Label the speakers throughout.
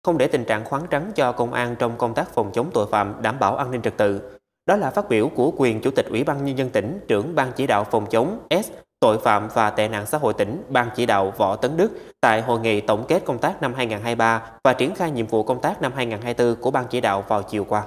Speaker 1: không để tình trạng khoáng trắng cho công an trong công tác phòng chống tội phạm, đảm bảo an ninh trật tự. Đó là phát biểu của quyền Chủ tịch Ủy ban Nhân dân tỉnh, trưởng Ban chỉ đạo phòng chống tội phạm và tệ nạn xã hội tỉnh, Ban chỉ đạo Võ Tấn Đức tại hội nghị tổng kết công tác năm 2023 và triển khai nhiệm vụ công tác năm 2024 của Ban chỉ đạo vào chiều qua.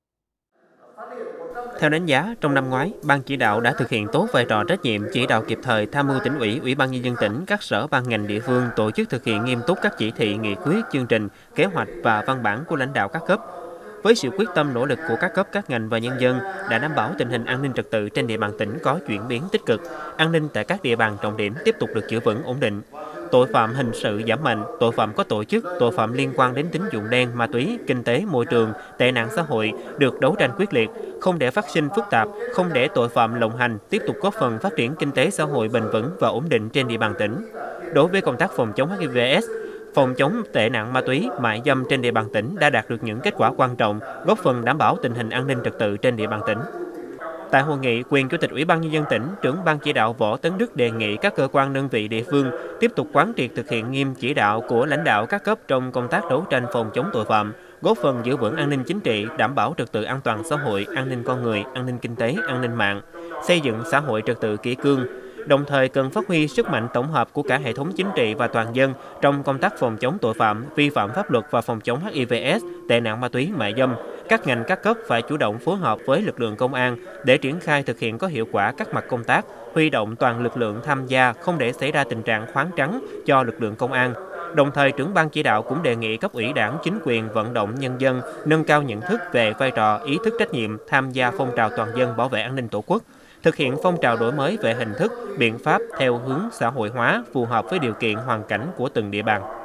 Speaker 1: Theo đánh giá, trong năm ngoái, Ban chỉ đạo đã thực hiện tốt vai trò trách nhiệm chỉ đạo kịp thời, tham mưu Tỉnh ủy, Ủy ban Nhân dân tỉnh, các sở ban ngành địa phương tổ chức thực hiện nghiêm túc các chỉ thị, nghị quyết, chương trình, kế hoạch và văn bản của lãnh đạo các cấp. Với sự quyết tâm nỗ lực của các cấp, các ngành và nhân dân đã đảm bảo tình hình an ninh trật tự trên địa bàn tỉnh có chuyển biến tích cực, an ninh tại các địa bàn trọng điểm tiếp tục được giữ vững ổn định. Tội phạm hình sự giảm mạnh, tội phạm có tổ chức, tội phạm liên quan đến tín dụng đen, ma túy, kinh tế, môi trường, tệ nạn xã hội được đấu tranh quyết liệt, không để phát sinh phức tạp, không để tội phạm lộng hành, tiếp tục góp phần phát triển kinh tế xã hội bền vững và ổn định trên địa bàn tỉnh. Đối với công tác phòng chống HIV/AIDS, phòng chống tệ nạn ma túy, mại dâm trên địa bàn tỉnh đã đạt được những kết quả quan trọng, góp phần đảm bảo tình hình an ninh trật tự trên địa bàn tỉnh. Tại hội nghị, quyền Chủ tịch Ủy ban Nhân dân tỉnh, trưởng Ban chỉ đạo Võ Tấn Đức đề nghị các cơ quan đơn vị địa phương tiếp tục quán triệt thực hiện nghiêm chỉ đạo của lãnh đạo các cấp trong công tác đấu tranh phòng chống tội phạm, góp phần giữ vững an ninh chính trị, đảm bảo trật tự an toàn xã hội, an ninh con người, an ninh kinh tế, an ninh mạng, xây dựng xã hội trật tự kỷ cương. Đồng thời cần phát huy sức mạnh tổng hợp của cả hệ thống chính trị và toàn dân trong công tác phòng chống tội phạm, vi phạm pháp luật và phòng chống HIV/AIDS, tệ nạn ma túy, mại dâm. Các ngành các cấp phải chủ động phối hợp với lực lượng công an để triển khai thực hiện có hiệu quả các mặt công tác, huy động toàn lực lượng tham gia, không để xảy ra tình trạng khoáng trắng cho lực lượng công an. Đồng thời, trưởng Ban chỉ đạo cũng đề nghị cấp ủy Đảng, chính quyền vận động nhân dân nâng cao nhận thức về vai trò, ý thức trách nhiệm tham gia phong trào toàn dân bảo vệ an ninh Tổ quốc, thực hiện phong trào đổi mới về hình thức, biện pháp theo hướng xã hội hóa phù hợp với điều kiện hoàn cảnh của từng địa bàn.